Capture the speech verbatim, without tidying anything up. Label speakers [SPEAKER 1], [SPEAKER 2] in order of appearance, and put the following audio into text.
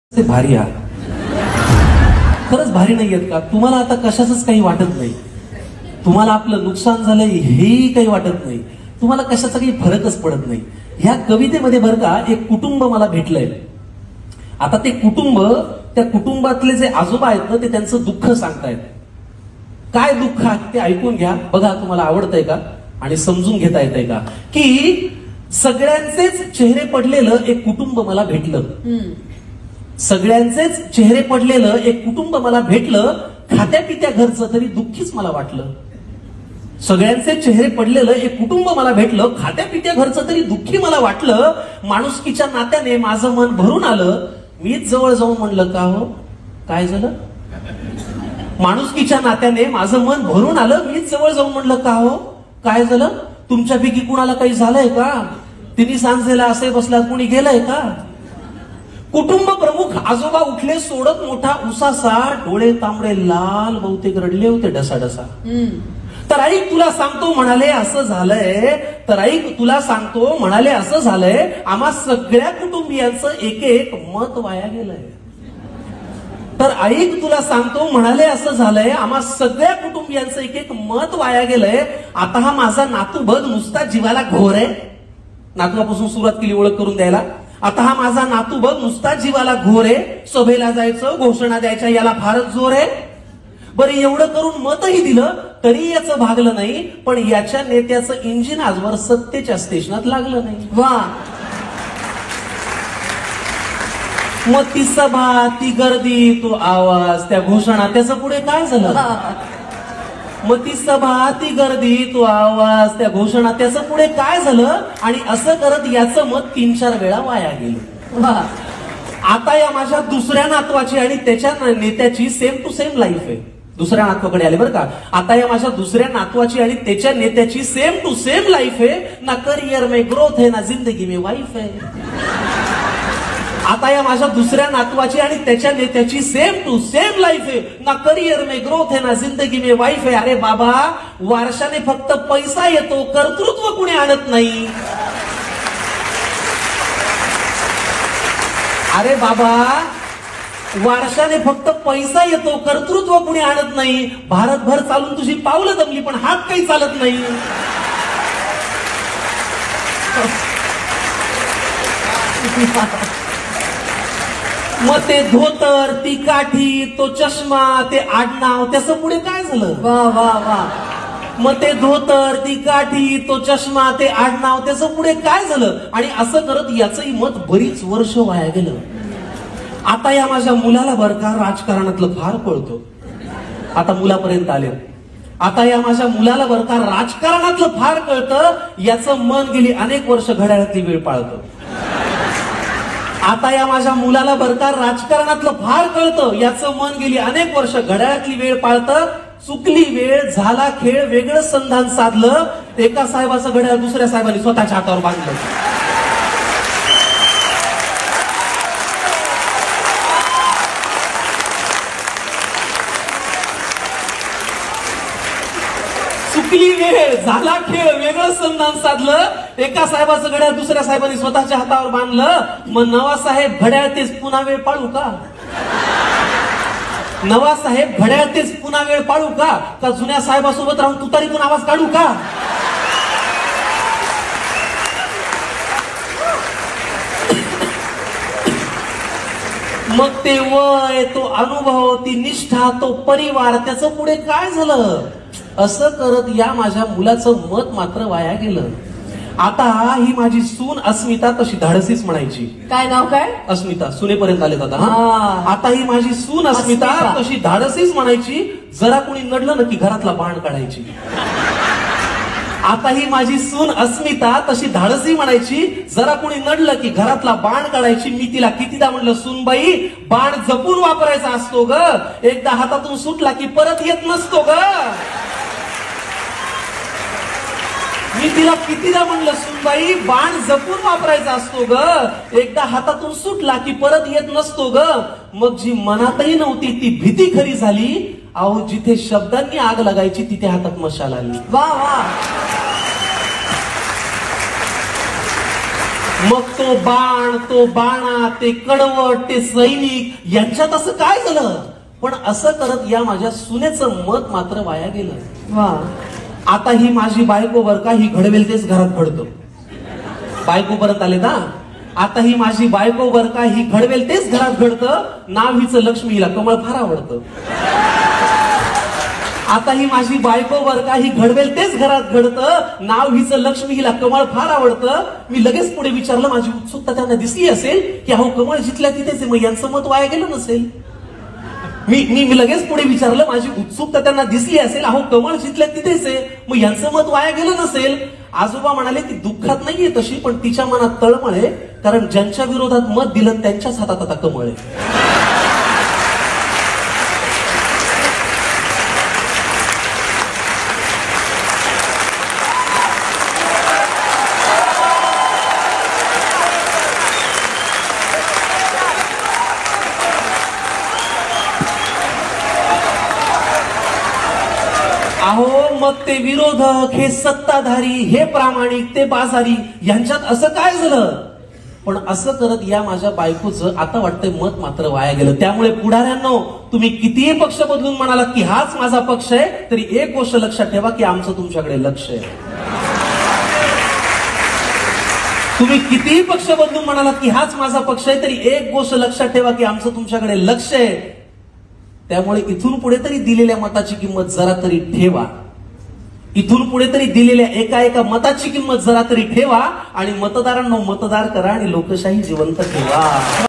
[SPEAKER 1] ते भारी आहात, खरंच भारी नाही आहेत का? तुम्हाला आता कशाचंच काही वाटत नाही, तुम्हाला आपलं नुकसान झालंय हेही काही वाटत नाही, तुम्हाला कशाचा काही फरकच पडत नाही. ह्या कवितेमध्ये बरं का एक कुटुंब मला भेटलंय. आता ते कुटुंब, त्या कुटुंबातले जे आजोबा आहेत ना, ते त्यांचं दुःख सांगतायत. काय दुःख आहे ते ऐकून घ्या, बघा तुम्हाला आवडतंय का आणि समजून घेता येतंय का. की सगळ्यांचेच चेहरे पडलेलं एक कुटुंब मला भेटलं, सगळ्यांचेच चेहरे पडलेलं एक कुटुंब मला भेटलं, खात्या पित्या घरचं तरी दुःखीच मला वाटलं. सगळ्यांचे चेहरे पडलेलं एक कुटुंब मला भेटलं, खात्या पित्या घरचं तरी दुःखी मला वाटलं. माणुसकीच्या नात्याने माझं मन भरून आलं, मीच जवळ जाऊन म्हणलं का हो काय झालं. माणुसकीच्या नात्याने माझं मन भरून आलं, मीच जवळ जाऊन म्हणलं का हो काय झालं. तुमच्यापैकी कुणाला काही झालंय का, तिने सांजेला असे बसला कुणी गेलंय का. कुटुंब प्रमुख आजोबा उठले सोडत मोठा उसासा, डोळे तांबडे लाल बहुतेक रडले होते डसाडसा. तर ऐक तुला सांगतो म्हणाले असं झालंय, तर ऐक तुला सांगतो म्हणाले असं झालंय, आम्हा सगळ्या कुटुंबियांचं एक एक मत वाया गेलंय. तर ऐक तुला सांगतो म्हणाले असं झालंय, आम्हा सगळ्या कुटुंबियांचं एक एक मत वाया गेलंय. आता हा माझा नातू बघ नुसता जीवाला घोर आहे. नातवापासून सुरुवात केली ओळख करून द्यायला. आता हा माझा नातू बघ नुसता जीवाला घोर आहे, सभेला जायचं घोषणा द्यायच्या याला फारच जोर आहे. बरं एवढं करून मतही दिलं तरी याचं भागलं नाही, पण याच्या नेत्याचं इंजिन आजवर सत्तेच्या स्टेशनात लागलं नाही. वा. मग ती सभा ती गर्दी तो आवाज त्या घोषणा त्याचं पुढे काय झालं. मग ती सभा ती गर्दी तो आवाज त्या घोषणा त्याचं पुढे काय झालं. आणि असं करत याचं मत तीन चार वेळा वाया गेलं. आता या माझ्या दुसऱ्या नातवाची आणि त्याच्या नेत्याची सेम टू सेम लाईफ आहे. दुसऱ्या नातवाकडे आले बरं का. आता या माझ्या दुसऱ्या नातवाची आणि त्याच्या नेत्याची सेम टू सेम लाईफ आहे. ना करियर में ग्रोथ है ना जिंदगी में वाईफ है. आता या माझ्या दुसऱ्या नातवाची आणि त्याच्या नेत्याची सेम टू सेम लाईफ आहे. ना करियर में ग्रोथ है ना जिंदगी में वाईफ है. अरे बाबा वारशाने फक्त पैसा येतो, कर्तृत्व कुणी आणत नाही. अरे बाबा वारशाने फक्त पैसा येतो, कर्तृत्व कुणी आणत नाही. भारतभर चालून तुझी पावलं दमली पण हात काही चालत नाही. मग ते धोतर ती काठी तो चष्मा ते आडनाव त्याचं पुढे काय झालं. वा वा वा. मग ते धोतर ती काठी तो चष्मा ते आडनाव त्याचं पुढे काय झालं. आणि असं करत याचंही मत बरीच वर्ष वाया गेलं. आता या माझ्या मुलाला बरं का राजकारणातलं फार कळतं. आता मुलापर्यंत आले. आता या माझ्या मुलाला बरं का राजकारणातलं फार कळतं. याचं मन गेली अनेक वर्ष घड्याळातली वेळ पाळतं. आता या माझ्या मुलाला बरं का राजकारणातलं फार कळतं. याचं मन गेली अनेक वर्ष घड्याळातली वेळ पाळतं. चुकली वेळ झाला खेळ वेगळं संधान साधलं. एका साहेबाचं घड्याळ दुसऱ्या साहेबांनी स्वतःच्या हातावर बांधलं. चुकली वेळ झाला खेळ वेगळं संधान साधलं. एका साहेबाचं घड्याळ दुसऱ्या साहेबांनी स्वतःच्या हातावर बांधलं. मग नवा साहेब घड्याळ तेच पुन्हा वेळ पाळू का. नवा साहेब घड्याळ तेच पुन्हा वेळ पाळू का. का जुन्या साहेबासोबत राहून तुतारीतून आवाज काढू का. मग ते वय तो अनुभव ती निष्ठा तो परिवार त्याचं पुढे काय झालं. असं करत या माझ्या मुलाचं मत मात्र वाया गेलं. आता ही माझी सून अस्मिता तशी धाडसीच म्हणायची.
[SPEAKER 2] काय नाव काय.
[SPEAKER 1] अस्मिता सुनेपर्यंत आले दादा. आता ही माझी सून अस्मिता तशी धाडसीच म्हणायची. जरा कोणी नडलं ना की घरातला बाण काढायची. आता ही माझी सून अस्मिता तशी धाडसी म्हणायची. जरा कोणी नडलं की घरातला बाण काढायची. मी तिला कितीदा म्हणलं सूनबाई बाण जपून वापरायचा असतो ग. एकदा हातातून सुटला की परत येत नसतो ग. मी तिला कितीदा म्हणलं सुनबाई बाण जपून वापरायचा असतो ग. एकदा हातातून सुटला की परत येत नसतो ग. मग जी मनातही नव्हती ती भीती खरी झाली. अहो जिथे शब्दांनी आग लागायची तिथे हातात मशाल आली.
[SPEAKER 2] वा वा.
[SPEAKER 1] मग तो बाण, तो बाणा, ते कडवट, ते सैनिक यांच्यात असं काय झालं? पण असं करत या माझ्या सुनेचं मत मात्र वाया गेलं. वा, आता ही माझी बायको बर का, ही घडवेल तेच घरात घडतं. बायको परत आले ना, आता ही माझी बायको बर का, ही घडवेल तेच घरात घडतं. नाव हिचं लक्ष्मी, हिला कमळ फार आवडतं. आता ही माझी बायको बर का, ही घडवेल तेच घरात घडतं. नाव हिचं लक्ष्मी, हिला कमळ फार आवडतं. मी लगेच पुढे विचारलं, माझी उत्सुकता त्यांना दिसली असेल की अहो कमळ जिथल्या तिथेच आहे, मग यांचं मत वाया गेलं नसेल. मी मी लगेच पुढे विचारलं, माझी उत्सुकता त्यांना दिसली असेल, अहो कमळ जिथल्या तिथेच आहे, मग यांचं मत वाया गेलं नसेल. आजोबा म्हणाले, ती दुःखात नाहीये तशी, पण तिच्या मनात तळमळ आहे, कारण ज्यांच्या विरोधात मत दिलं त्यांच्याच हातात आता कमळ आहे. अहो मग ते विरोधक, हे सत्ताधारी, हे प्रामाणिक, ते बाजारी, यांच्यात असं काय झालं? पण असं करत या माझ्या बायकोचं आता वाटतंय मत मात्र वाया गेलं. त्यामुळे पुढाऱ्यांनो, तुम्ही कितीही पक्ष बदलून म्हणाला की हाच माझा पक्ष आहे, तरी एक गोष्ट लक्षात ठेवा की आमचं तुमच्याकडे लक्ष आहे. तुम्ही कितीही पक्ष बदलून म्हणाला की हाच माझा पक्ष आहे, तरी एक गोष्ट लक्षात ठेवा की आमचं तुमच्याकडे लक्ष आहे. त्यामुळे इथून पुढे तरी दिलेल्या मताची किंमत जरा तरी ठेवा. इथून पुढे तरी दिलेल्या एका एका मताची किंमत जरा तरी ठेवा आणि मतदारांना मतदार करा आणि लोकशाही जिवंत ठेवा.